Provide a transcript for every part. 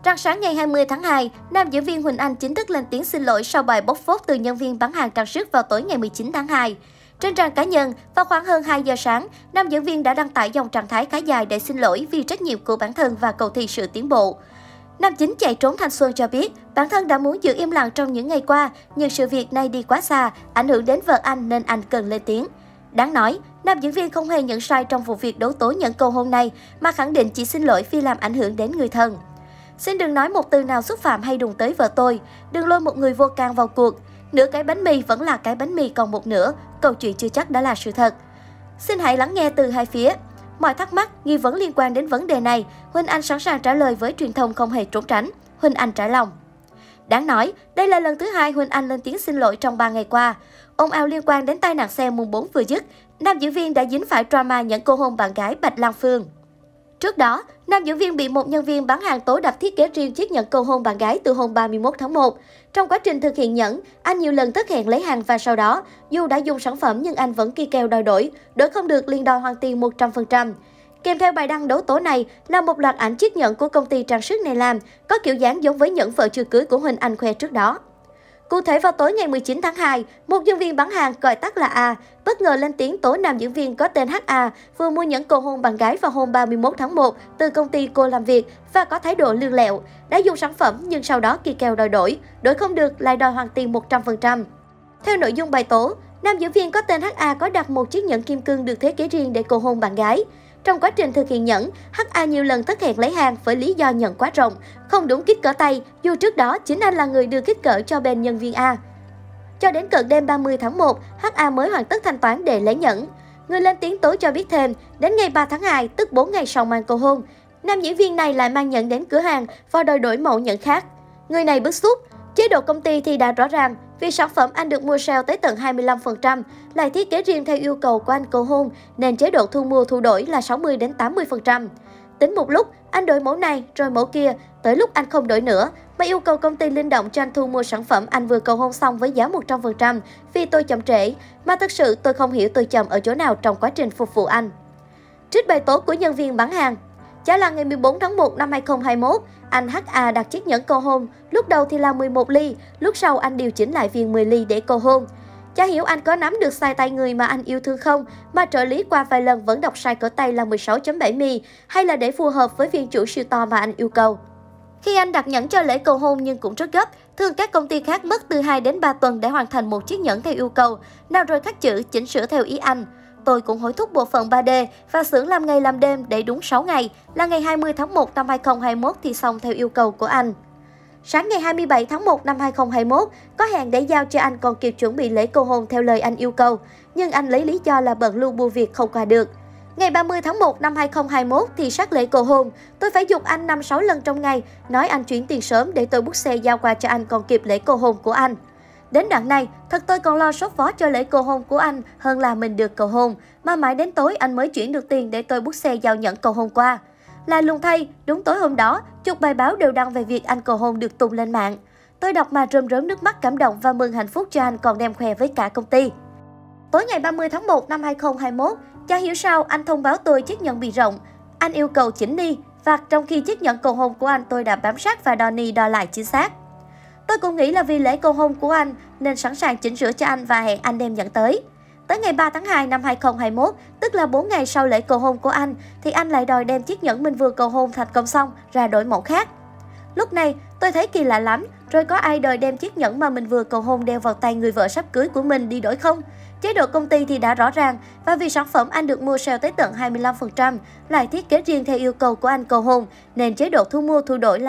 Rạng sáng ngày 20 tháng 2, nam diễn viên Huỳnh Anh chính thức lên tiếng xin lỗi sau bài bóc phốt từ nhân viên bán hàng trang sức vào tối ngày 19 tháng 2. Trên trang cá nhân, vào khoảng hơn 2 giờ sáng, nam diễn viên đã đăng tải dòng trạng thái khá dài để xin lỗi vì trách nhiệm của bản thân và cầu thị sự tiến bộ. Nam chính chạy trốn thanh xuân cho biết, bản thân đã muốn giữ im lặng trong những ngày qua, nhưng sự việc này đi quá xa, ảnh hưởng đến vợ anh nên anh cần lên tiếng. Đáng nói, nam diễn viên không hề nhận sai trong vụ việc đấu tố nhận cầu hôn này, mà khẳng định chỉ xin lỗi vì làm ảnh hưởng đến người thân. Xin đừng nói một từ nào xúc phạm hay đụng tới vợ tôi, đừng lôi một người vô can vào cuộc. Nửa cái bánh mì vẫn là cái bánh mì còn một nửa, câu chuyện chưa chắc đã là sự thật. Xin hãy lắng nghe từ hai phía. Mọi thắc mắc, nghi vấn liên quan đến vấn đề này, Huỳnh Anh sẵn sàng trả lời với truyền thông không hề trốn tránh. Huỳnh Anh trải lòng. Đáng nói, đây là lần thứ hai Huỳnh Anh lên tiếng xin lỗi trong 3 ngày qua. Ồn ào liên quan đến tai nạn xe mùng 4 vừa dứt, nam diễn viên đã dính phải drama nhận cô hôn bạn gái Bạch Lan Phương. Trước đó, nam diễn viên bị một nhân viên bán hàng tố đặt thiết kế riêng chiếc nhẫn cầu hôn bạn gái từ hôm 31 tháng 1. Trong quá trình thực hiện nhẫn, anh nhiều lần thất hẹn lấy hàng và sau đó, dù đã dùng sản phẩm nhưng anh vẫn ki kèo đòi đổi không được liền đòi hoàn tiền 100%. Kèm theo bài đăng đấu tố này là một loạt ảnh chiếc nhẫn của công ty trang sức này làm, có kiểu dáng giống với nhẫn vợ chưa cưới của Huỳnh Anh khoe trước đó. Cụ thể vào tối ngày 19 tháng 2, một nhân viên bán hàng gọi tắt là A bất ngờ lên tiếng tố nam diễn viên có tên HA vừa mua nhẫn cầu hôn bạn gái vào hôm 31 tháng 1 từ công ty cô làm việc và có thái độ lương lẹo, đã dùng sản phẩm nhưng sau đó ki kèo đòi đổi không được lại đòi hoàn tiền 100%. Theo nội dung bài tố, nam diễn viên có tên HA có đặt một chiếc nhẫn kim cương được thiết kế riêng để cầu hôn bạn gái. Trong quá trình thực hiện nhẫn, HA nhiều lần thất hẹn lấy hàng với lý do nhẫn quá rộng, không đúng kích cỡ tay, dù trước đó chính anh là người đưa kích cỡ cho bên nhân viên A. Cho đến cận đêm 30 tháng 1, HA mới hoàn tất thanh toán để lấy nhẫn. Người lên tiếng tố cho biết thêm, đến ngày 3 tháng 2, tức 4 ngày sau màn cầu hôn, nam diễn viên này lại mang nhẫn đến cửa hàng và đòi đổi mẫu nhẫn khác. Người này bức xúc, chế độ công ty thì đã rõ ràng, vì sản phẩm anh được mua sale tới tận 25%, lại thiết kế riêng theo yêu cầu của anh cầu hôn, nên chế độ thu mua thu đổi là 60-80%. Tính một lúc, anh đổi mẫu này rồi mẫu kia, tới lúc anh không đổi nữa, mà yêu cầu công ty linh động cho anh thu mua sản phẩm anh vừa cầu hôn xong với giá 100% vì tôi chậm trễ, mà thực sự tôi không hiểu tôi chậm ở chỗ nào trong quá trình phục vụ anh. Trích bài tố của nhân viên bán hàng. Chả là ngày 14 tháng 1 năm 2021, anh HA đặt chiếc nhẫn cầu hôn, lúc đầu thì là 11 ly, lúc sau anh điều chỉnh lại viên 10 ly để cầu hôn. Chả hiểu anh có nắm được size tay người mà anh yêu thương không, mà trợ lý qua vài lần vẫn đọc size cỡ tay là 16.7 mm, hay là để phù hợp với viên chuỗi siêu to mà anh yêu cầu. Khi anh đặt nhẫn cho lễ cầu hôn nhưng cũng rất gấp, thường các công ty khác mất từ 2 đến 3 tuần để hoàn thành một chiếc nhẫn theo yêu cầu, nào rồi khắc chữ, chỉnh sửa theo ý anh. Tôi cũng hối thúc bộ phận 3D và xưởng làm ngày làm đêm để đúng 6 ngày, là ngày 20 tháng 1 năm 2021 thì xong theo yêu cầu của anh. Sáng ngày 27 tháng 1 năm 2021, có hẹn để giao cho anh còn kịp chuẩn bị lễ cầu hôn theo lời anh yêu cầu, nhưng anh lấy lý do là bận lưu bưu việc không qua được. Ngày 30 tháng 1 năm 2021 thì sát lễ cầu hôn, tôi phải giục anh 5-6 lần trong ngày, nói anh chuyển tiền sớm để tôi book xe giao qua cho anh còn kịp lễ cầu hôn của anh. Đến đoạn này, thật tôi còn lo sốt vó cho lễ cầu hôn của anh hơn là mình được cầu hôn, mà mãi đến tối anh mới chuyển được tiền để tôi book xe giao nhận cầu hôn qua. Là lùng thay, đúng tối hôm đó, chục bài báo đều đăng về việc anh cầu hôn được tung lên mạng. Tôi đọc mà rơm rớm nước mắt cảm động và mừng hạnh phúc cho anh còn đem khoe với cả công ty. Tối ngày 30 tháng 1 năm 2021, chả hiểu sao anh thông báo tôi chiếc nhẫn bị rộng. Anh yêu cầu chỉnh ni, và trong khi chiếc nhẫn cầu hôn của anh tôi đã bám sát và đo ni đo lại chính xác. Tôi cũng nghĩ là vì lễ cầu hôn của anh nên sẵn sàng chỉnh sửa cho anh và hẹn anh đem nhẫn tới. Tới ngày 3 tháng 2 năm 2021, tức là 4 ngày sau lễ cầu hôn của anh, thì anh lại đòi đem chiếc nhẫn mình vừa cầu hôn thành công xong ra đổi mẫu khác. Lúc này, tôi thấy kỳ lạ lắm, rồi có ai đòi đem chiếc nhẫn mà mình vừa cầu hôn đeo vào tay người vợ sắp cưới của mình đi đổi không? Chế độ công ty thì đã rõ ràng, và vì sản phẩm anh được mua sale tới tận 25%, lại thiết kế riêng theo yêu cầu của anh cầu hôn, nên chế độ thu mua thu đổi là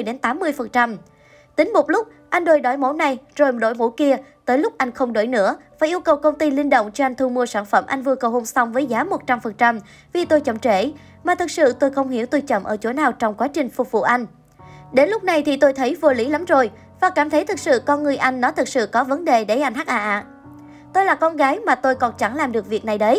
60-80%. Tính một lúc, anh đòi đổi mẫu này rồi đổi mẫu kia, tới lúc anh không đổi nữa và yêu cầu công ty linh động cho anh thu mua sản phẩm anh vừa cầu hôn xong với giá 100% vì tôi chậm trễ, mà thực sự tôi không hiểu tôi chậm ở chỗ nào trong quá trình phục vụ anh. Đến lúc này thì tôi thấy vô lý lắm rồi và cảm thấy thực sự con người anh nó thực sự có vấn đề đấy anh HA. Tôi là con gái mà tôi còn chẳng làm được việc này đấy.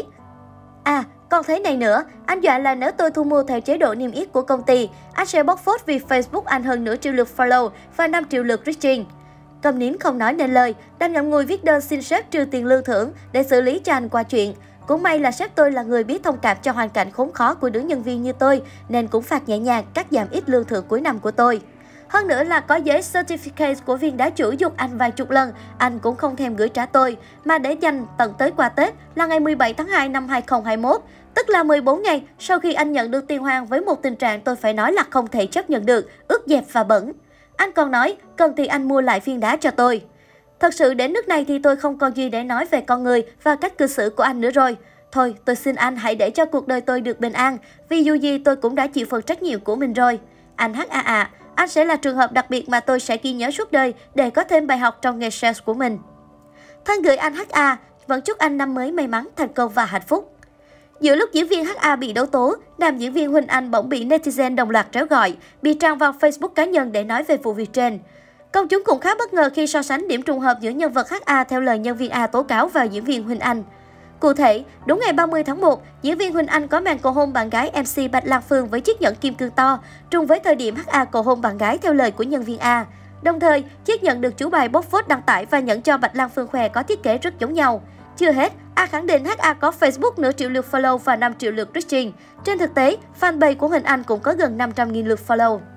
À, còn thế này nữa, anh dọa là nếu tôi thu mua theo chế độ niêm yết của công ty, anh sẽ bóc phốt vì Facebook anh hơn nửa triệu lượt follow và 5 triệu lượt reaching. Câm nín không nói nên lời, đành ngậm ngùi viết đơn xin sếp trừ tiền lương thưởng để xử lý cho anh qua chuyện. Cũng may là sếp tôi là người biết thông cảm cho hoàn cảnh khốn khó của đứa nhân viên như tôi, nên cũng phạt nhẹ nhàng cắt giảm ít lương thưởng cuối năm của tôi. Hơn nữa là có giấy certificate của viên đá chủ giục anh vài chục lần, anh cũng không thèm gửi trả tôi, mà để dành tận tới quà Tết là ngày 17 tháng 2 năm 2021, tức là 14 ngày sau khi anh nhận được tiền hoàn với một tình trạng tôi phải nói là không thể chấp nhận được, ướt dẹp và bẩn. Anh còn nói, cần thì anh mua lại viên đá cho tôi. Thật sự đến nước này thì tôi không còn gì để nói về con người và cách cư xử của anh nữa rồi. Thôi, tôi xin anh hãy để cho cuộc đời tôi được bình an, vì dù gì tôi cũng đã chịu phần trách nhiệm của mình rồi. Anh HA ạ, anh sẽ là trường hợp đặc biệt mà tôi sẽ ghi nhớ suốt đời để có thêm bài học trong nghề sales của mình. Thân gửi anh HA, vẫn chúc anh năm mới may mắn, thành công và hạnh phúc. Giữa lúc diễn viên HA bị đấu tố, nam diễn viên Huỳnh Anh bỗng bị netizen đồng loạt tréo gọi, bị tràn vào Facebook cá nhân để nói về vụ việc trên. Công chúng cũng khá bất ngờ khi so sánh điểm trùng hợp giữa nhân vật HA theo lời nhân viên A tố cáo và diễn viên Huỳnh Anh. Cụ thể, đúng ngày 30 tháng 1, diễn viên Huỳnh Anh có màn cầu hôn bạn gái MC Bạch Lan Phương với chiếc nhẫn kim cương to, trùng với thời điểm HA cầu hôn bạn gái theo lời của nhân viên A. Đồng thời, chiếc nhẫn được chủ bài bóc phốt đăng tải và nhẫn cho Bạch Lan Phương khoe có thiết kế rất giống nhau. Chưa hết, A khẳng định HA có Facebook nửa triệu lượt follow và 5 triệu lượt reaching. Trên thực tế, fanpage của Huỳnh Anh cũng có gần 500.000 lượt follow.